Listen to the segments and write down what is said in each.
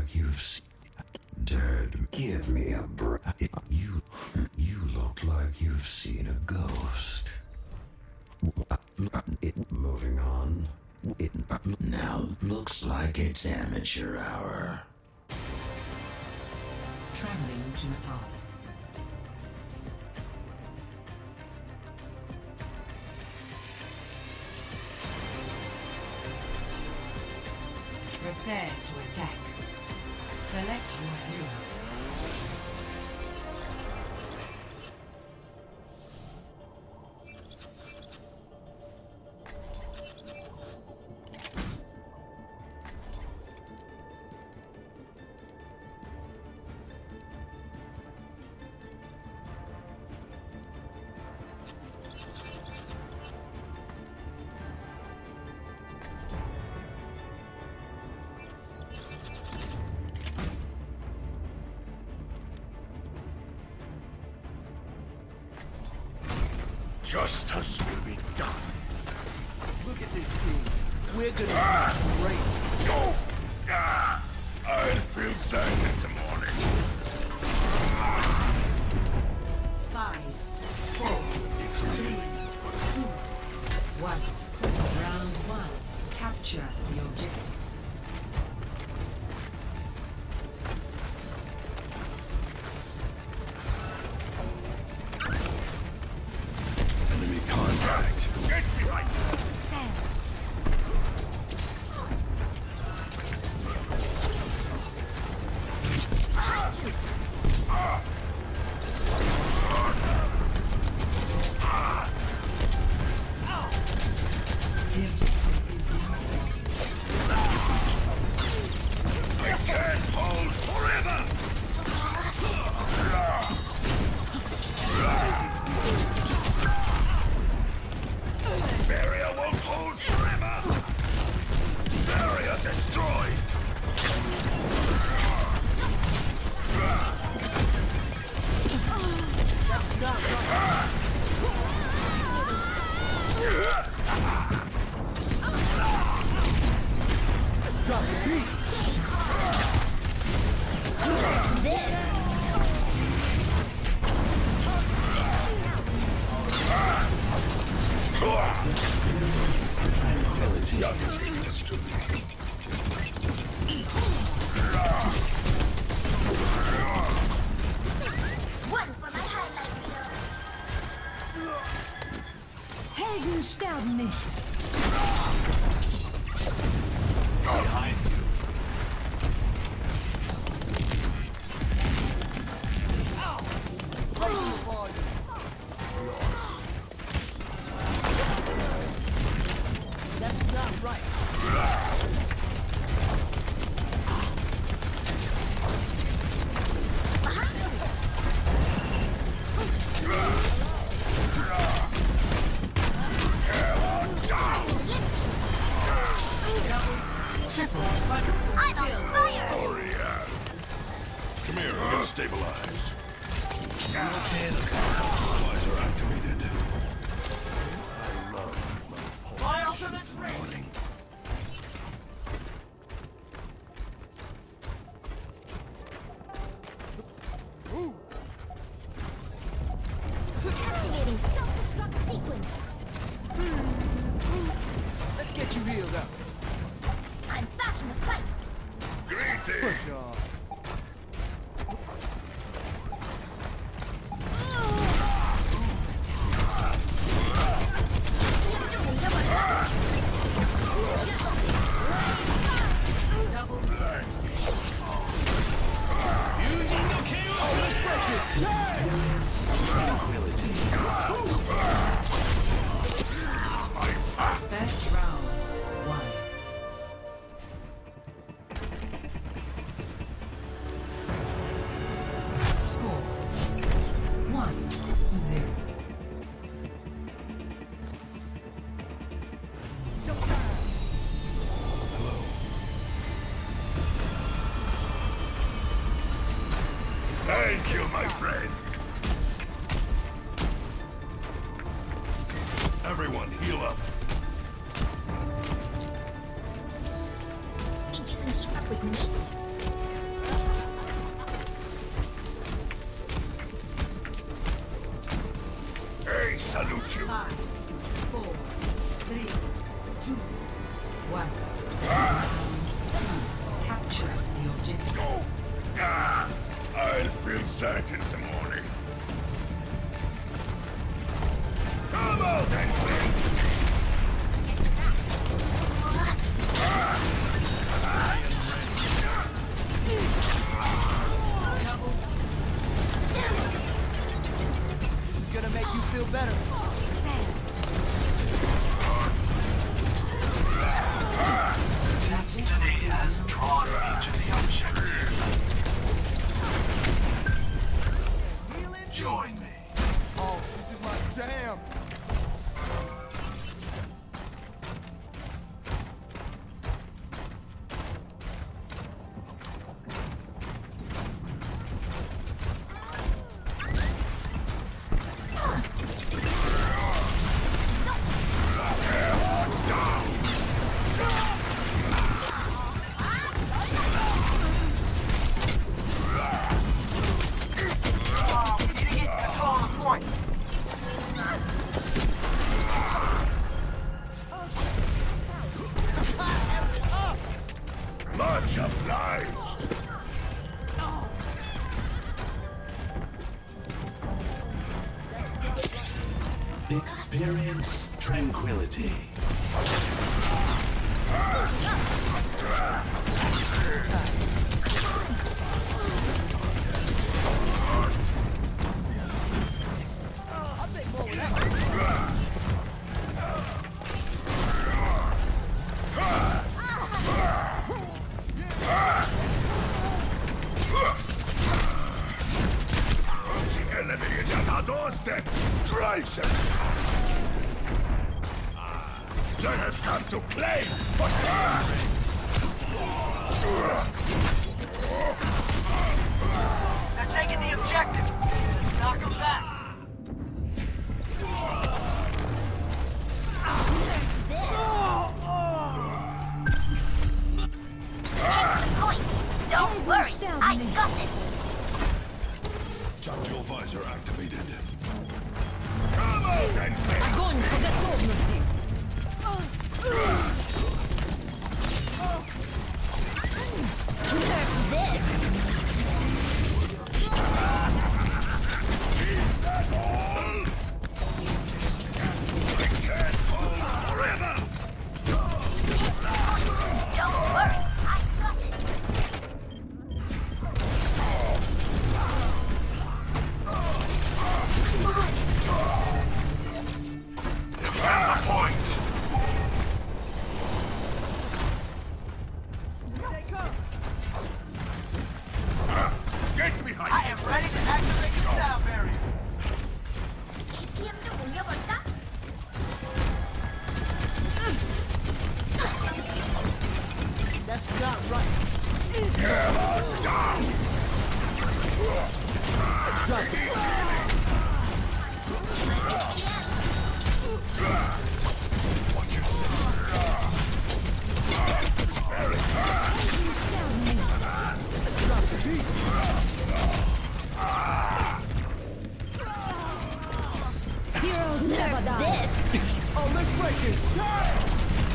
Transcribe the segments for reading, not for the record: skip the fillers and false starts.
like you've Dad, give me a break. You look like you've seen a ghost. Moving on. Now looks like it's amateur hour. Traveling to Nepal. Prepare to attack. Select your hero. Justice will be done. Look at this team. We're gonna do great. Go! I'll feel sad in the morning. 5, 4, 3, 2, 1. Round 1. Capture the objective. Enemy contact. Get behind me. I can't hold forever. Barrier won't hold forever! Barrier destroyed! Drop the beat. Tranquility. Youngest understood me. One for my highlight reel. Helden sterben nicht. Behind you. That's not right. I'm on fire! Warrior. Come here, I got stabilized. Visor activated. My ultimate's ready. Morning. Activating self-destruct sequence. Let's get you healed up. I'm back in the fight. Greetings. Push off. Best round 1. Score 1-0. Hello. Thank you, my friend. Everyone, heal up. Think you can keep up with me? 1. Capture the objective. I'll feel that in the morning. Come out and face me! This is gonna make you feel better. Destiny has drawn me to the objective. Join me. Oh, this is my jam. Much obliged. Experience tranquility. The enemy is at our doorstep. Drive them. They have come to claim what They're taking the objective. Let's knock them back. Don't worry, I got it. Tactical visor activated. Come out and face Огонь по готовности! Get behind I am ready to activate the sound barrier. That's not right. down! Let's drop it. Watch yourself. Very hard. Let's drop the beat. Heroes never die! Oh, let's break it. Damn!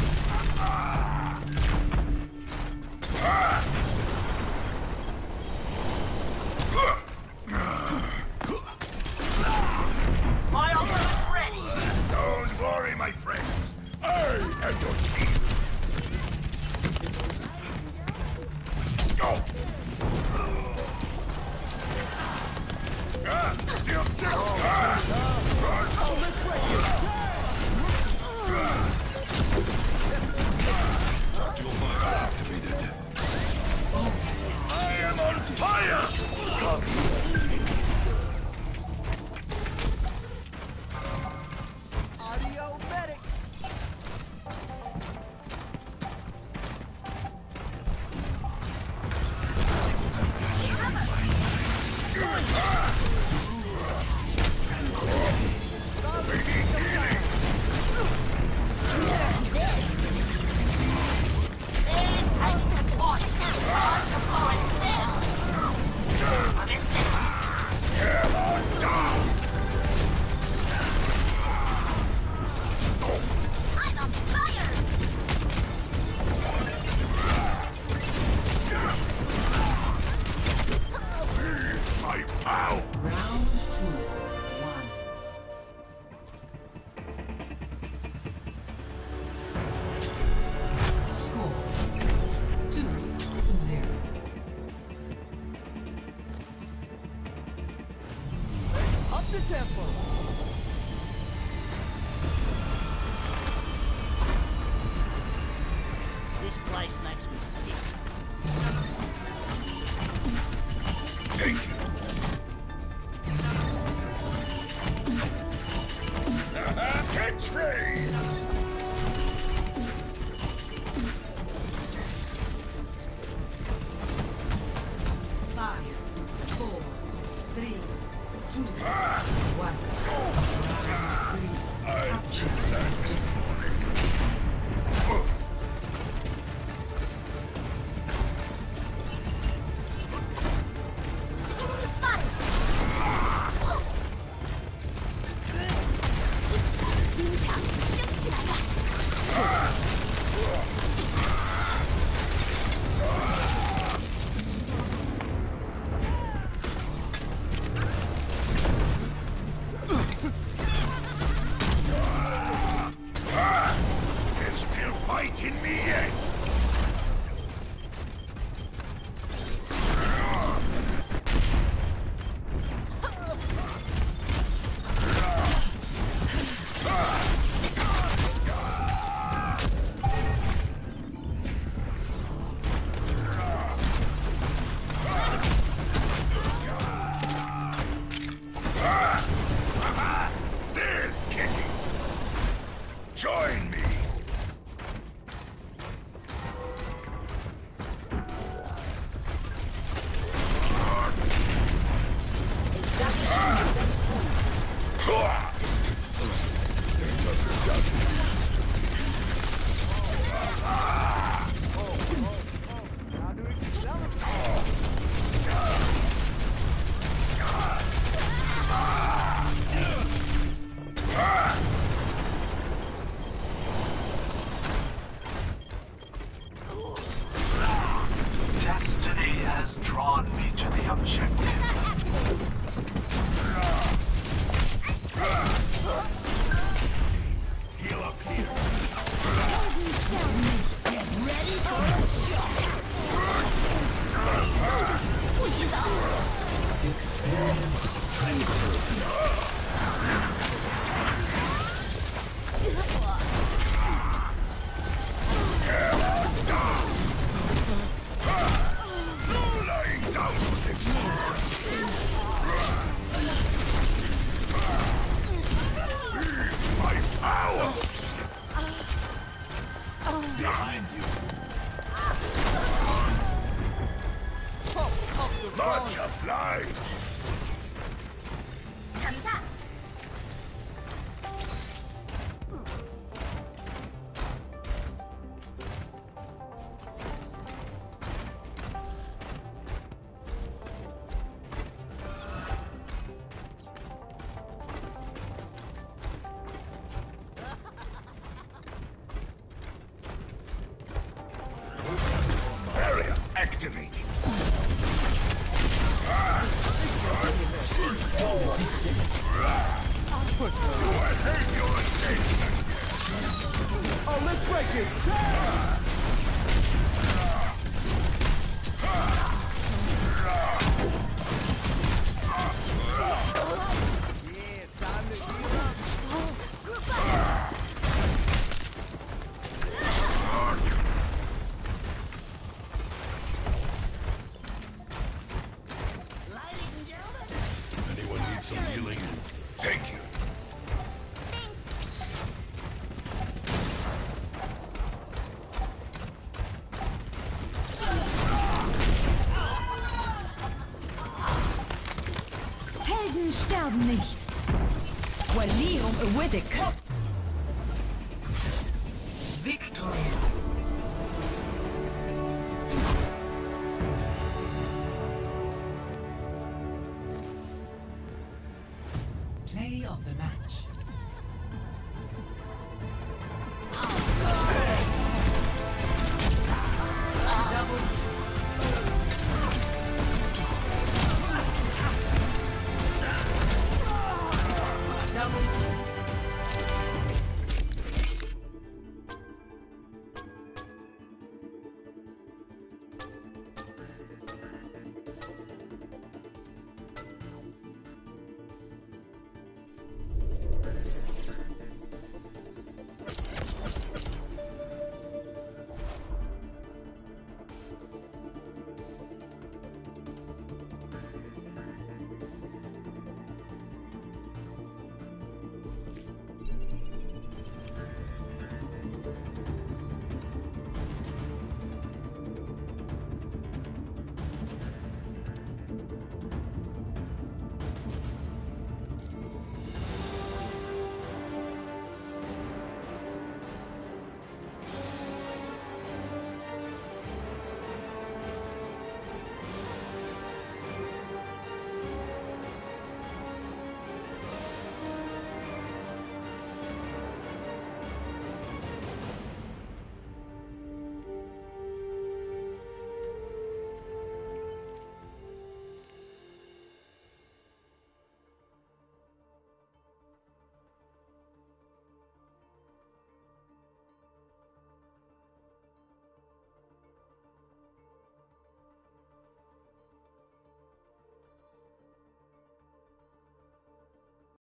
My ultimate is ready. Don't worry, my friends. I am your shield. Go! Oh, let's break it. Tactical visor activated. I am on fire! Audio medic. sad in the morning. They're still fighting me yet. Still kicking. Join me. Destiny has drawn me to the objective. Heal up here. Experience tranquility. Lying down to this Feel my power. Behind you. Much obliged. 감사. Barrier activated. Do I hate your attention? Oh, let's break it! Yeah, time to heal up. Ladies and gentlemen. Anyone need some healing? Thank you. Helden sterben nicht. Walirung awiddick. Victory.